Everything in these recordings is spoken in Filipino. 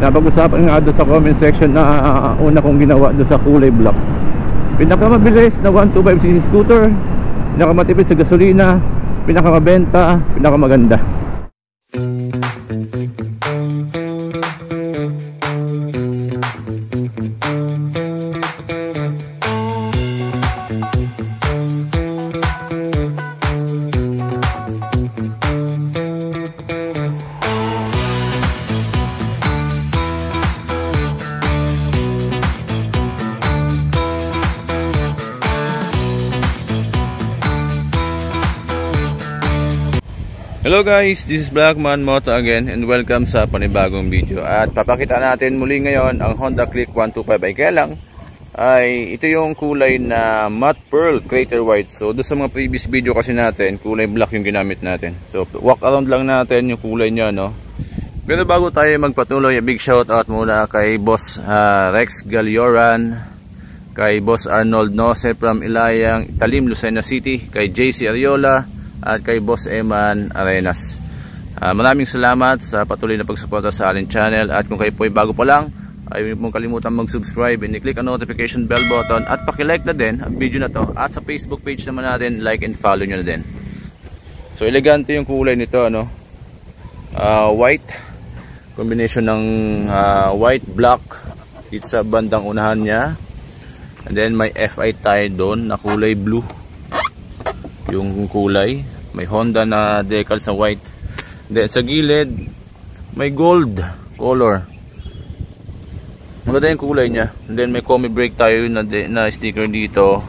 Napag-usapan nga doon sa comment section na una kong ginawa doon sa kulay black. Pinakamabilis na 125cc scooter, pinakamatipid sa gasolina, pinakamabenta, pinakamaganda. Hello guys, this is Blackman Moto again and welcome sa panibagong video. At papakita natin muli ngayon ang Honda Click 125. Ay kaya lang, ay ito yung kulay na matte pearl crater white. So doon sa mga previous video kasi natin, kulay black yung ginamit natin. So walk around lang natin yung kulay niya, no. Pero bago tayo magpatuloy, big shout out muna kay Boss Rex Galioran, kay Boss Arnold Nose from Ilayang, Talim, Lucena City, kay JC Ariola, at kay Boss Eman Arenas. Maraming salamat sa patuloy na pagsuporta sa ating channel. At kung kayo po ay bago pa lang, ay huwag mong kalimutan mag-subscribe and i-click ang notification bell button at paki-like na din ang video na to. At sa Facebook page naman natin, like and follow nyo na din. So elegante yung kulay nito, ano? White, combination ng white black dito sa bandang unahan niya, and then may FI tayo doon na kulay blue yung kulay. May Honda na decal sa white. Then sa gilid may gold color. Maganda yung kulay niya. And then may Komi brake tayo na sticker dito.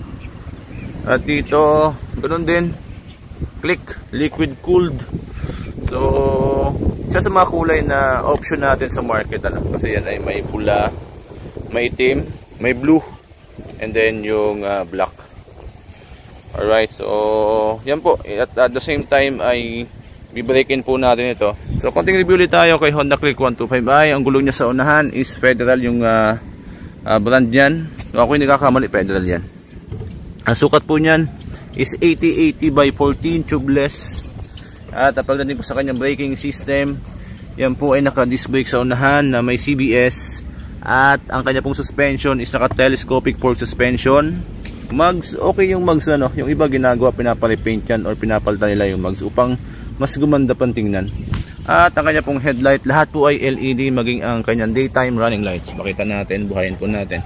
At dito ganoon din, Click liquid cooled. So isa sa mga kulay na option natin sa market, ano? Kasi yan ay may pula, may itim, may blue, and then yung black. Alright, so yan po. At the same time ay i-break-in po natin ito. So konting review ulit tayo kay Honda Click 125. Ay, ang gulong niya sa unahan is Federal yung brand niyan. Ako hindi nakakamali, Federal yan. Ang sukat po niyan is 80/80 by 14 tubeless. At pagdating po sa kanyang braking system, yan po ay naka-disc brake sa unahan na may CBS. At ang kanya pong suspension is naka-telescopic fork suspension. Mags, okay yung mags, ano, yung iba ginagawa, pinapalipaint yan or pinapalitan nila yung mags upang mas gumanda pang tingnan. At ang kanya pong headlight, lahat po ay LED, maging ang kanyang daytime running lights. Makita natin, buhayin po natin.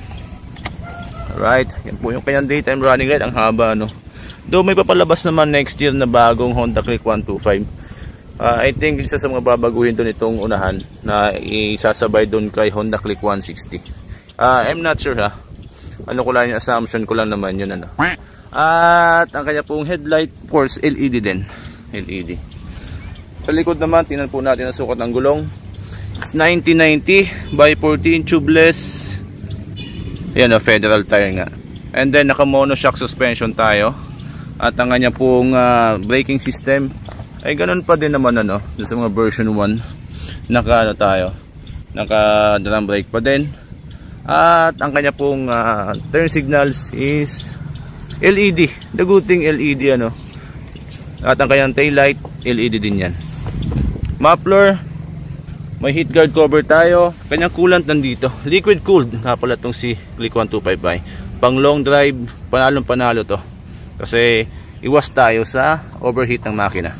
Alright, yan po yung kanyang daytime running light, ang haba, no. Though may papalabas naman next year na bagong Honda Click 125. I think isa sa mga babaguhin doon itong unahan na isasabay doon kay Honda Click 160. I'm not sure, ha. Ano ko lang yung assumption ko lang naman yun, ano. At ang kanya pong headlight, of course, LED din. LED. Sa likod naman, tingnan po natin ang sukat ng gulong. It's 90/90 by 14 tubeless. Yan, Federal tire nga. And then naka monoshock suspension tayo. At ang kanya pong braking system ay ganun pa din naman, ano, sa mga version 1. Naka ano tayo, naka drum brake pa din. At ang kanya pong turn signals is LED. The good thing, LED, ano. At ang kanyang tail light, LED din yan. Muffler, may heat guard cover tayo. Kanyang coolant nandito, liquid cooled. Pala itong si Click 125i. Pang long drive, panalong panalo to. Kasi iwas tayo sa overheat ng makina.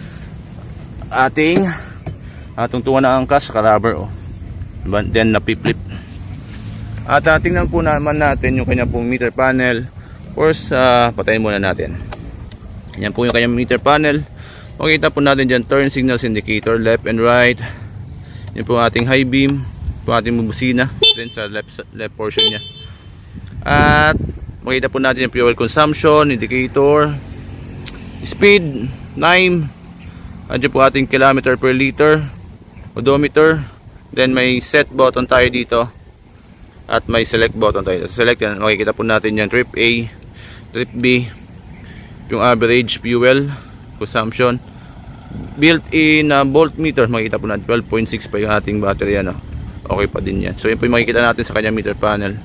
Atong tuwa na angkas, ka-rubber, oh. Then napiplip. At tingnan po naman natin yung kanya pong meter panel. Of course, patayin muna natin. Yan po yung kanyang meter panel. Makikita po natin dyan, turn signals indicator, left and right. Yan po ating high beam, po ating busina, then sa left portion niya. At makikita po natin yung fuel consumption indicator, speed 9. At dyan po ating kilometer per liter, odometer. Then may set button tayo dito. At may select button tayo. Select yan, makikita po natin yan, trip A, trip B, yung average fuel consumption, built-in voltmeter, makikita po natin 12.6 pa yung ating battery, ano. Okay pa din yan. So yun po yung makikita natin sa kanyang meter panel.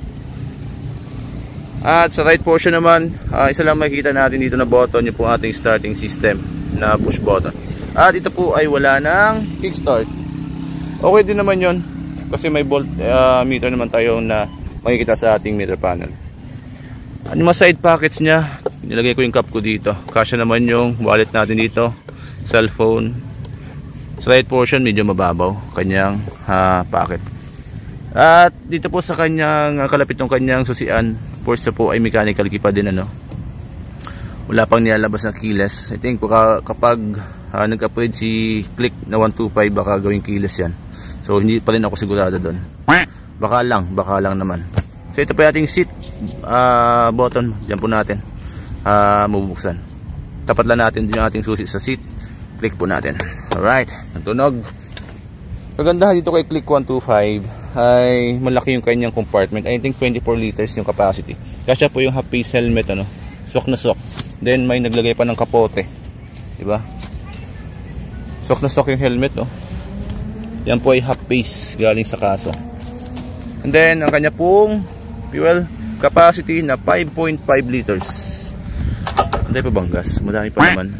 At sa right portion naman, isa lang makikita natin dito na button, yung po ating starting system na push button. At ito po ay wala ng kickstart. Okay din naman yon kasi may volt meter naman tayo na makikita sa ating meter panel. Ano mga side pockets niya, nilagay ko yung cup ko dito. Kasya naman yung wallet natin dito, cellphone. Sa right portion medyo mababaw kanyang pocket. At dito po sa kanyang kalapit ng kanyang susian, force po ay mechanical key pa din, ano. Wala pang nilalabas na keyless. I think kapag nag-upgrade si Click na 125 baka gawing keyless yan. So hindi pa rin ako sigurado doon. Baka lang naman. So ito po yung ating seat button. Diyan po natin mabubuksan. Tapat lang natin din yung ating susi sa seat. Click po natin. Alright, natunog. Kagandahan dito kay Click 125 ay malaki yung kanyang compartment. I think 24 liters yung capacity. Kasi po yung half-face helmet, ano, swak na swak. Then may naglagay pa ng kapote, diba? Swak na swak yung helmet, oh. Yan po ay half-face galing sa kaso. And then ang kanya pong fuel capacity na 5.5 liters. Hindi pa bang gas? Madami pa naman.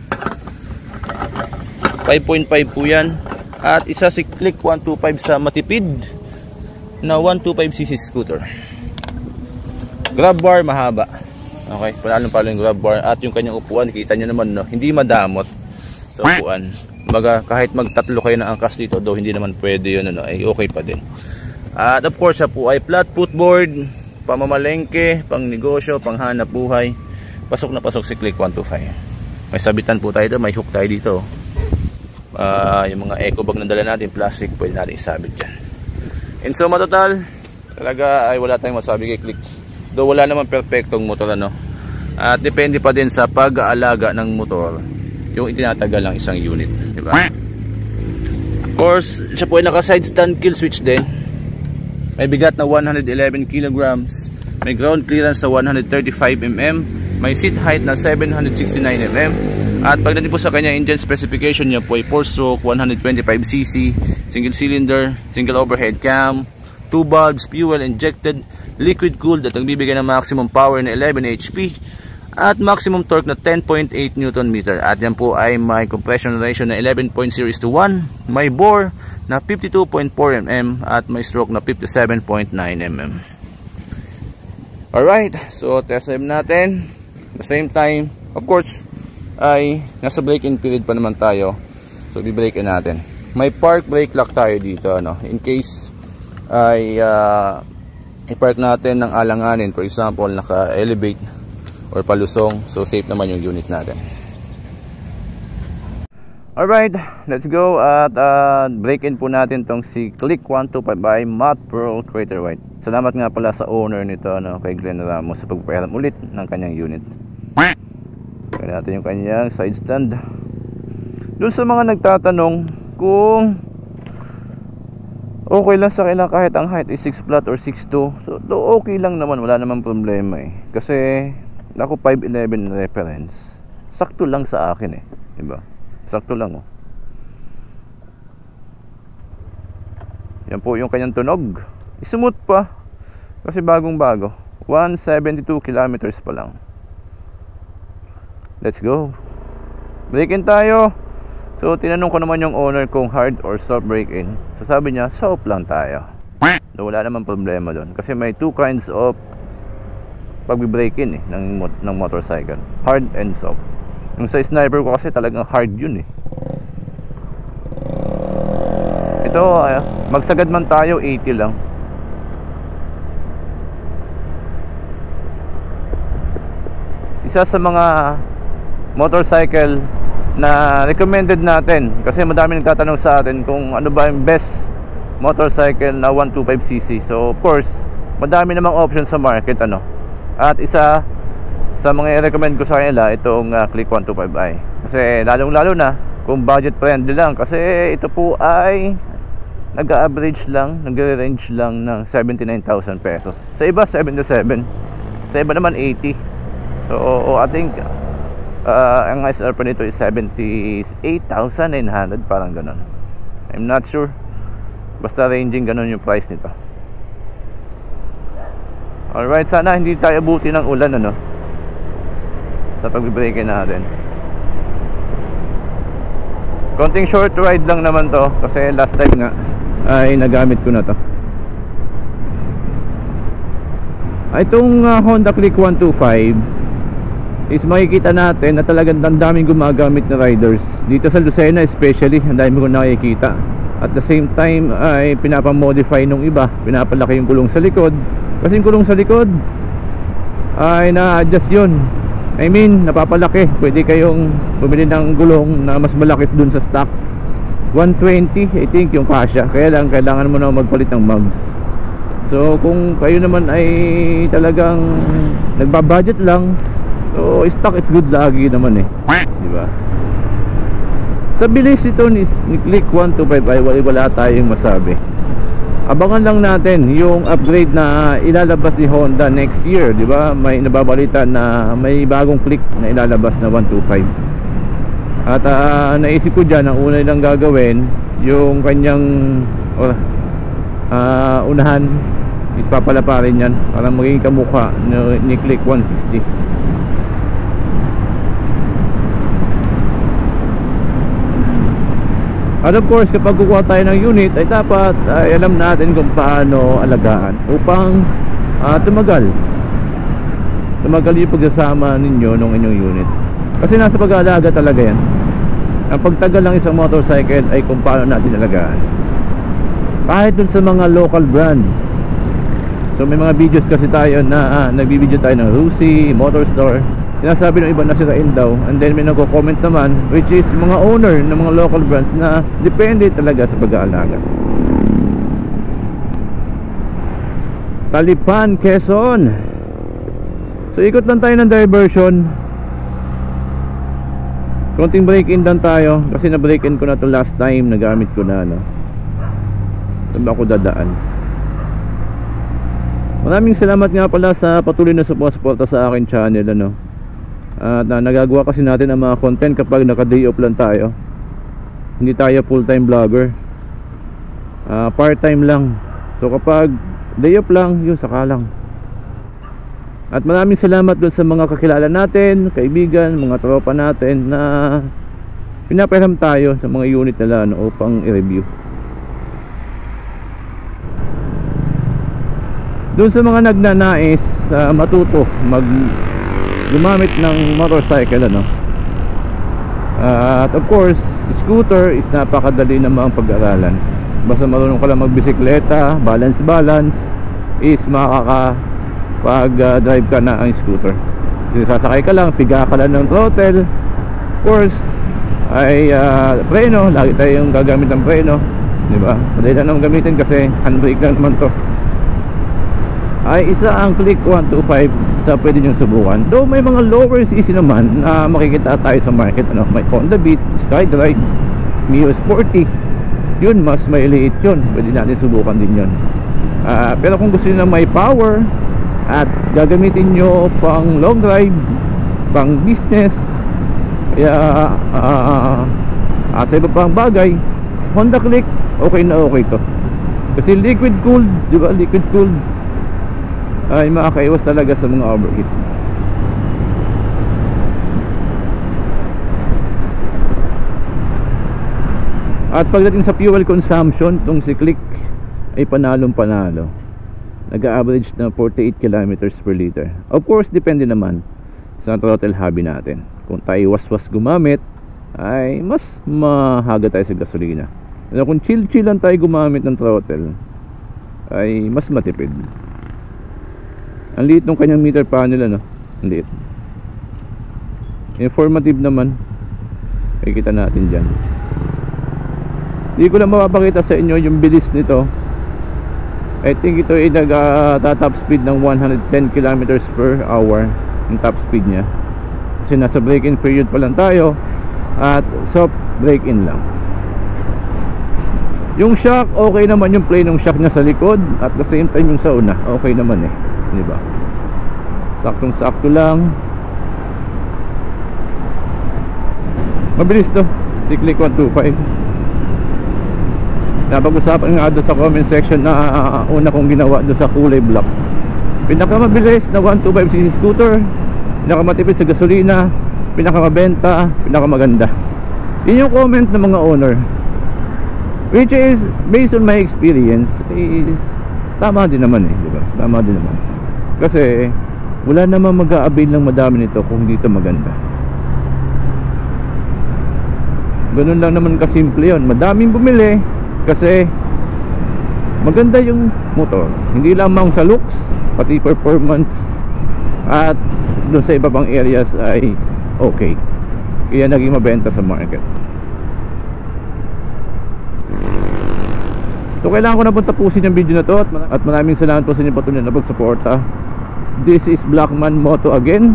5.5 po yan. At isa si Click 125 sa matipid na 125cc scooter. Grab bar mahaba. Okay, palalo yung grab bar. At yung kanyang upuan, kita nyo naman, no? Hindi madamot sa upuan. Baga, kahit magtatlo kayo na angkas dito, though hindi naman pwede yun, ano, ay okay pa din. At of course, siya po ay flat footboard, pamamalengke, pang negosyo, pang hanap buhay. Pasok na pasok si Click 125. May sabitan po tayo dito, may hook tayo dito. Yung mga eco bag na dala natin, plastic, pwede natin isabit dyan. And so, matotal, talaga ay wala tayong masabi kay Click. Though wala naman perfectong motor, ano. At depende pa din sa pag-aalaga ng motor yung itinatagal ng isang unit, diba? Of course, siya po ay naka side stand kill switch din. May bigat na 111 kilograms. May ground clearance sa 135 mm. May seat height na 769 mm. At pagdating po sa kanya engine specification niya po ay 4-stroke 125cc, single cylinder, single overhead cam, 2 bulbs, fuel injected, liquid cooled at nagbibigay ng maximum power na 11 HP at maximum torque na 10.8 Nm. At yan po ay may compression ratio na 11.0:1, may bore na 52.4 mm at may stroke na 57.9 mm. Alright, so test drive natin. At the same time, of course, ay nasa break-in period pa naman tayo. So i-break-in natin. May park brake lock tayo dito, ano, in case ay i-park natin ng alanganin, for example naka-elevate or palusong, so safe naman yung unit natin. Alright, let's go at break-in po natin tong si Click 125 by Matte Pearl Crater White. Salamat nga pala sa owner nito, ano, kay Glenn Ramos, sa pagpapahiram ulit ng kanyang unit. Kaya natin yung kanyang side stand. Doon sa mga nagtatanong kung okay lang sa kanila kahit ang height is 6 flat or 6'2", so okay lang naman, wala namang problema eh. Kasi ako 5'11 reference, sakto lang sa akin eh, diba? Sakto lang, oh. Yan po yung kanyang tunog. Smooth pa kasi bagong bago, 172 kilometers pa lang. Let's go, break in tayo. So tinanong ko naman yung owner kung hard or soft break-in. So sabi niya soft lang tayo. So wala naman problema doon kasi may two kinds of pagbi-break-in eh, ng motorcycle, hard and soft. Yung sa sniper ko kasi talagang hard yun eh. Ito magsagad man tayo 80 lang. Isa sa mga motorcycle na recommended natin kasi madami nagtatanong sa atin kung ano ba yung best motorcycle na 125cc. So of course madami namang options sa market, ano. At isa sa mga i-recommend ko sa kanila itong Click 125i kasi lalong lalo na kung budget friendly lang, kasi ito po ay nag-average lang, nagre-range lang ng 79,000 pesos. Sa iba 77, sa iba naman 80. So I think ang SR pa nito is 78,900, parang ganun. I'm not sure, basta ranging ganun yung price nito. Alright, sana hindi tayo abuti ng ulan, ano, sa pag-break-in natin. Konting short ride lang naman to kasi last time nga ay nagamit ko na to. Itong Honda Click 125 is makikita natin na talagang daming gumagamit na riders dito sa Lucena, especially ang dami ko nakikita. At the same time ay pinapamodify nung iba, pinapalaki yung gulong sa likod, kasi yung gulong sa likod ay na-adjust yun. I mean, napapalaki. Pwede kayong bumili ng gulong na mas malaki dun sa stock. 120 I think yung kasya, kaya lang kailangan mo na magpalit ng mugs. So kung kayo naman ay talagang nagbabudget lang, so stock is good lagi naman diba? Sa bilis ito ni Click 125 ay wala tayong masabi. Abangan lang natin yung upgrade na ilalabas ni Honda next year, diba? May nababalita na may bagong Click na ilalabas na 125. At naisip ko dyan, ang una nilang gagawin, yung kanyang unahan is papalaparin yan para maging kamukha ni Click 160. At of course, kapag kukuha tayo ng unit ay dapat alam natin kung paano alagaan upang tumagal yung pagsasama ninyo ng inyong unit. Kasi nasa pag-aalaga talaga yan. Ang pagtagal ng isang motorcycle ay kung paano natin alagaan. Kahit dun sa mga local brands. So may mga videos kasi tayo na nagbibideo tayo ng Rusi, Motor Store. Sinasabi ng iba na sirain daw, and then may nagko-comment naman, which is mga owner ng mga local brands na depende talaga sa pag-aalaga. Talipan, Quezon. So ikot lang tayo ng diversion. Konting break-in lang tayo, kasi na-break-in ko na to last time, nagamit ko na saan ba ako dadaan. Maraming salamat nga pala sa patuloy na sumusuporta sa akin channel At nagagawa kasi natin ang mga content kapag naka-day off lang tayo. Hindi tayo full-time vlogger, part-time lang. So kapag day off lang, yun saka lang. At maraming salamat dun sa mga kakilala natin, kaibigan, mga tropa natin na pinapahiram tayo sa mga unit nila upang i-review. Doon sa mga nagnanais matuto gumamit ng motorcycle at of course scooter is napakadali namang pag-aralan. Basta marunong ka lang magbisikleta, balance is makakapag-drive ka na ang scooter. Kasi sasakay ka lang, piga ka lang ng throttle. Of course ay preno, lagi tayong gagamit ng preno, diba? Madali lang naman gamitin kasi handbrake lang naman to. Ay isa ang Click 125 sa pwede nyo subukan. Though may mga lower CC naman na makikita tayo sa market, may Honda Beat, SkyDrive, Mio Sporty. Yun, mas may liit yun, pwede natin subukan din yun. Pero kung gusto nyo na may power at gagamitin nyo pang long drive, pang business, kaya sa iba pang bagay, Honda Click okay na okay to. Kasi liquid cooled, diba? Liquid cooled ay makakaiwas talaga sa mga overheat. At pagdating sa fuel consumption, itong si Click ay panalong panalo. Nag-average na 48 kilometers per liter. Of course, depende naman sa throttle hobby natin. Kung tayo waswas gumamit, ay mas mahaga tayo sa gasolina. Pero kung chill lang tayo gumamit ng throttle, ay mas matipid. Ang liit ng kanyang meter panel, ang liit. Informative naman, makikita natin dyan. Hindi ko lang mapapakita sa inyo yung bilis nito. I think ito ay nag-top speed ng 110 kilometers per hour yung top speed nya. Kasi nasa break-in period pa lang tayo at soft break-in lang. Yung shock, okay naman yung play ng shock nya sa likod. At the same time yung sa una, okay naman diba? Saktong sakto lang. Mabilis to, Click 125. Napag-usapan nga doon sa comment section na una kong ginawa doon sa kulay black. Pinakamabilis na 125cc scooter, pinakamatipid sa gasolina, pinakamabenta, pinakamaganda. Yun yung comment ng mga owner. which is based on my experience is tama din naman eh, di ba? Tama din naman kasi wala naman mag-a-avail ng madami nito kung hindi ito maganda. Ganun lang naman kasimple yun. Madaming bumili kasi maganda yung motor, hindi lamang sa looks pati performance, at doon sa iba pang areas ay okay, kaya naging mabenta sa market. So kailangan ko na pong tapusin yung video na to, at maraming salamat po sa inyo patuloy na pagsuporta. This is Blackman Moto again.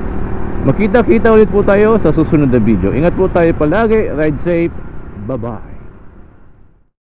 Makita-kita ulit po tayo sa susunod na video. Ingat po tayo palagi, ride safe, bye bye.